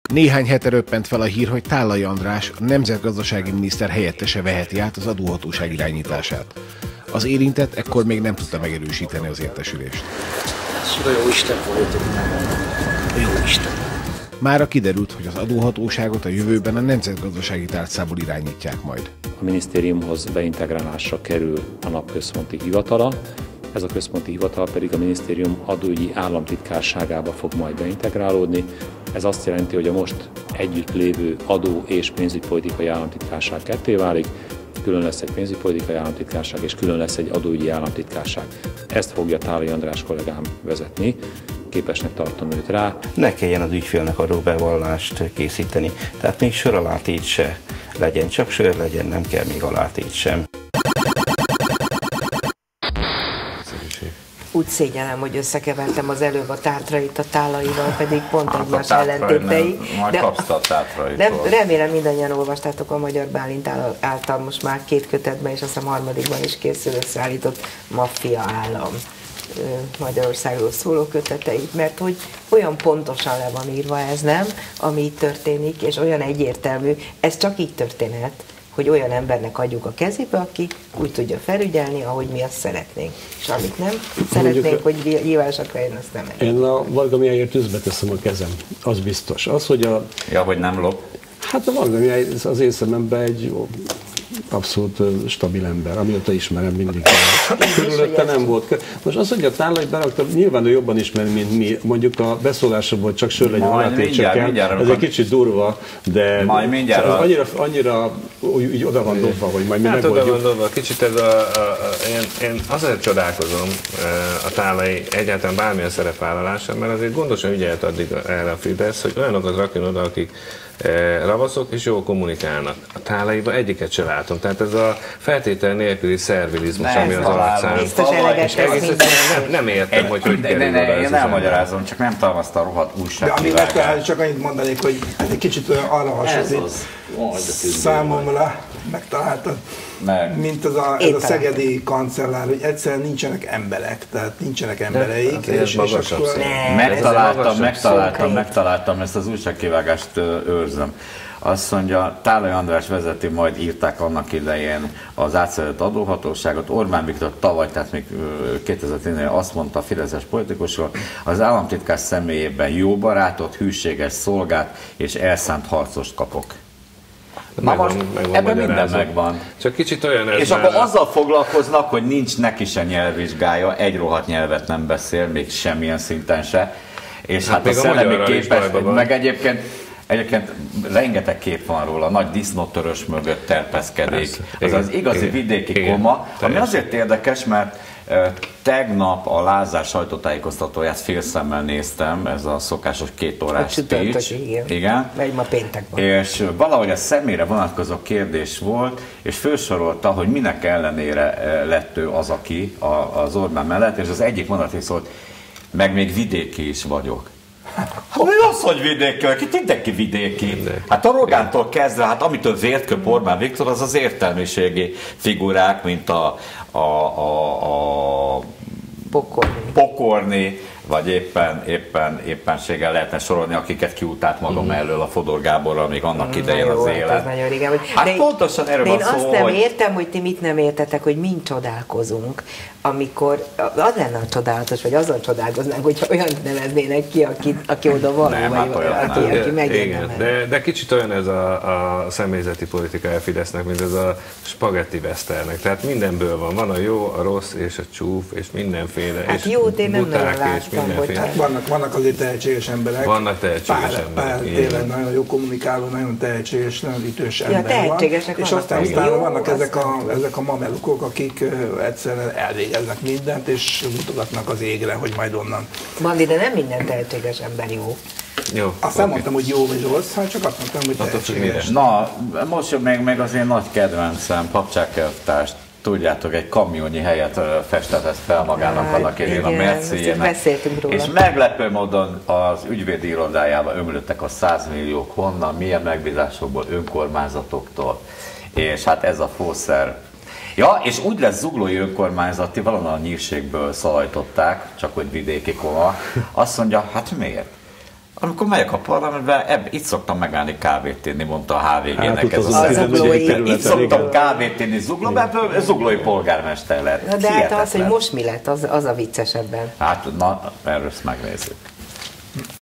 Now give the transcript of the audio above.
Néhány hete röppent fel a hír, hogy Tálai András, a nemzetgazdasági miniszter helyettese veheti át az adóhatóság irányítását. Az érintett ekkor még nem tudta megerősíteni az értesülést. Jó Isten voltunk, jó Isten. Mára kiderült, hogy az adóhatóságot a jövőben a nemzetgazdasági tárcából irányítják majd. A minisztériumhoz beintegrálásra kerül a napközponti hivatala, ez a központi hivatal pedig a minisztérium adóügyi államtitkárságába fog majd beintegrálódni. Ez azt jelenti, hogy a most együtt lévő adó- és pénzügypolitikai államtitkárság ketté válik, külön lesz egy pénzügypolitikai államtitkárság, és külön lesz egy adóügyi államtitkárság. Ezt fogja Tálai András kollégám vezetni, képesnek tartom őt rá. Ne kelljen az ügyfélnek adóbevallást készíteni, tehát még sor alátét se legyen, csak sör legyen, nem kell még alátét sem. Úgy szégyellem, hogy összekevertem az előbb a tátrait a Tálaival, pedig pont egymás ellentétei. De remélem mindannyian olvastátok a Magyar Bálint által most már 2 kötetben, és azt hiszem 3. is készül összeállított Maffia állam Magyarországról szóló köteteit, mert hogy olyan pontosan le van írva ez, nem, ami itt történik, és olyan egyértelmű, ez csak így történhet, hogy olyan embernek adjuk a kezébe, aki úgy tudja felügyelni, ahogy mi azt szeretnénk. És amit nem szeretnénk, hogy nyilvánosak legyen, azt nem elég. Én a Varga Mihályért üzbe teszem a kezem, az biztos. Az, hogy Ja, hogy nem lop? Hát a Varga Mihály az én szememben egy abszolút stabil ember, amióta ismerem mindig. Körülötte nem volt. Most az, hogy a Tálai berakta, nyilván ő jobban ismeri, mint mi. Mondjuk a beszólásában csak sör legyen alátét csökken. Ez egy kicsit durva, de annyira úgy oda van dobva, hogy majd mi megoldjuk. Oda van dobva. Kicsit ez én azért csodálkozom a Tálai egyáltalán bármilyen szerepvállalása, mert azért gondosan ügyelt addig erre a Fidesz, hogy olyanokat rakjon oda, akik ravaszok és jól kommunikálnak. A Tálaiban egyiket se látom. Tehát ez a feltétel nélküli szervilizmus, ami az arcán. Nem értem, hogy kerül oda. Én elmagyarázom, csak nem tudom azt a rohadt újságkivágást. De amit csak annyit mondanék, hogy ez egy kicsit olyan arra hasonlít számomra, megtaláltad, mint ez a szegedi kancellár, hogy egyszerűen nincsenek emberek, tehát nincsenek embereik. Megtaláltam, ezt az újságkivágást őrzöm. Azt mondja, Tálai András vezeti, majd írták annak idején az átszervezett adóhatóságot. Orbán Viktor tavaly, tehát még 2010-ben azt mondta a fideszes politikusról, az államtitkár személyében jó barátot, hűséges szolgát és elszánt harcost kapok. Na most ebben minden megvan. Csak kicsit olyan ez. És akkor azzal foglalkoznak, hogy nincs neki se nyelvvizsgája, egy rohadt nyelvet nem beszél, még semmilyen szinten se. És hát a szellemi képes, meg egyébként rengeteg kép van róla, nagy disznótörös mögött terpeszkedik. Ez az igazi vidéki koma, ami azért érdekes, mert tegnap a Lázár sajtótájékoztatóját félszemmel néztem, ez a szokásos 2 órás speech. Igen. Vagy ma péntek van. És valahogy a személyre vonatkozó kérdés volt, és felsorolta, hogy minek ellenére lett ő az, aki az Orbán mellett, és az egyik mondat szólt, meg még vidéki is vagyok. Hát mi az, hogy vidéki? Mindenki vidéki. Hát a Rogántól kezdve, hát amitől vért köp Orbán Viktor, az az értelmiségi figurák, mint a Pokorni, vagy éppenséggel lehetne sorolni, akiket kiutált magam elől a Fodor Gáborral még annak idején az élet. Hát pontosan erről van szó, én azt nem értem, hogy ti mit nem értetek, hogy mind csodálkozunk, amikor az lenne a csodálatos, vagy azon csodálkoznánk, hogyha olyan neveznének ki, aki oda való, aki megérdemel. De kicsit olyan ez a személyzeti politika a Fidesznek, mint ez a spagetti westernek. Tehát mindenből van. Van a jó, a rossz és a csúf, és mindenféle. Hát jót én nem nagyon láttam, hogy... Hát vannak azért tehetséges emberek. Vannak tehetséges emberek. Tényleg nagyon jó kommunikáló, nagyon tehetséges, nagyon ütős ember van. És aztán vannak ezek a mamelukok, akik egyszerűen elvégeznek mindent, és mutogatnak az égre, hogy majd onnan. Bandi, de nem minden tehetséges ember jó. Jó, azt nem mondtam, hogy jó vagy rossz, hanem csak azt mondtam, hogy tehetséges. Na, most meg az én nagy kedvencem, Papcsák elvtárs. Tudjátok, egy kamionnyi helyet festetett fel magának annak idején a Merciének. És meglepő módon az ügyvédi irodájába ömlöttek a 100 milliók, honnan, milyen megbízásokból, önkormányzatoktól. És hát ez a fószer. Ja, és úgy lesz zuglói önkormányzati, valahol a nyírségből szalajtották, csak hogy vidéki koma. Azt mondja, hát miért? Amikor megyek a parlamentbe, itt szoktam megállni kávét inni, mondta a HVG-nek ez a szervezet. Itt szoktam kávét inni Zuglóban, zuglói polgármester lett. De hát az, hogy most mi lett, az a viccesebben. Hát, na, erről ezt megnézzük.